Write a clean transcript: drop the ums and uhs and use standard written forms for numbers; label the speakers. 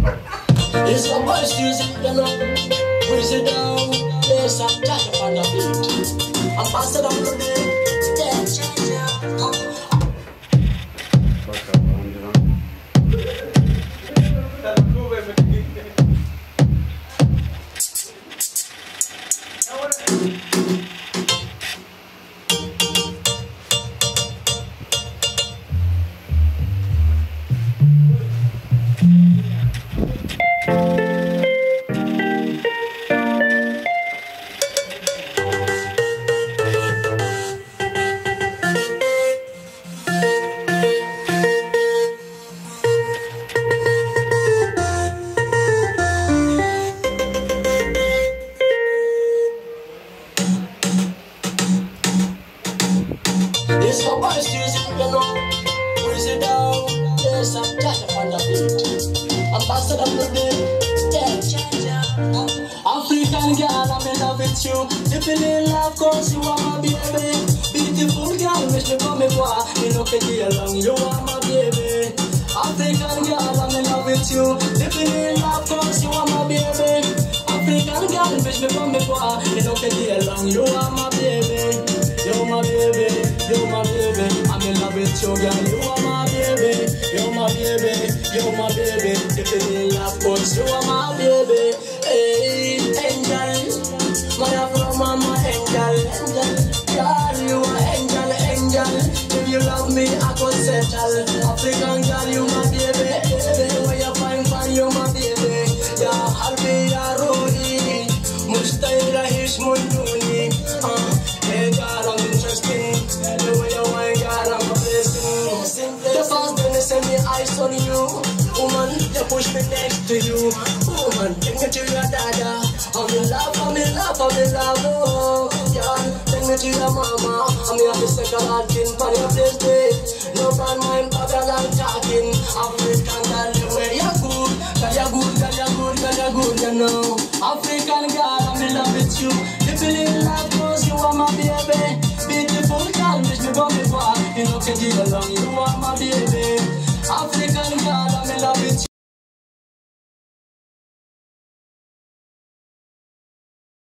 Speaker 1: It's a voice music, you know. Breeze it down. There's a touch upon the beat. I'm faster than the beat. Yeah, change. It's a voice music, you know. Breeze it down. There's a touch upon the beat. I'm faster than the beat. Yeah, change. African girl, I'm in love with you. Dipping in love cause you are my baby. Beautiful girl, wish me come voir. You know can get along, you are my baby. African girl, I'm in love with you. Dipping in love cause you are my baby. African girl, wish me come voir. You know can get along, you are my baby. You're my baby, you're my baby. I'm in love with you, girl. You are my baby, you're my baby, you're my baby. If you need love, cause you are my baby. Hey, angel, my from mama, angel, angel. Girl, you are angel, angel. If you love me, I could settle. African girl, you my baby. Where you find, you my baby. Ya Harbi, ya Ruhi, Mustahil Rahish Munduni. Hey, girl, I'm interesting. The way you want, girl, I'm a blessing. The first thing they send me eyes on you. Woman, they push me next to you. Woman, take me to your dada. I'm in love, I'm in love, I'm in love. Oh, girl, take me to your mama. I'm here to second hand in for your place, babe. No bad mind, but I like talking. African girl, the way you're good. Girl, you're good, girl, you're good, girl, you're good, you know. African girl, I'm in love with you. If you in love, cause you are my baby. Beautiful girl, wish me come before. You know, can you along, you are my baby. African girl.